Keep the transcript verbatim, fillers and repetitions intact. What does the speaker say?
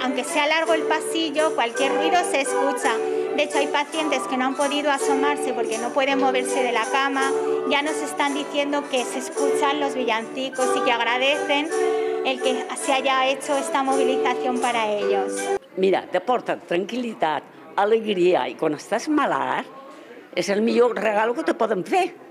aunque sea largo el pasillo, cualquier ruido se escucha. De hecho, hay pacientes que no han podido asomarse porque no pueden moverse de la cama. Ya nos están diciendo que se escuchan los villancicos y que agradecen el que se haya hecho esta movilización para ellos. Mira, t'aporta tranquil·litat, alegria, i quan estàs malalt és el millor regal que te poden fer.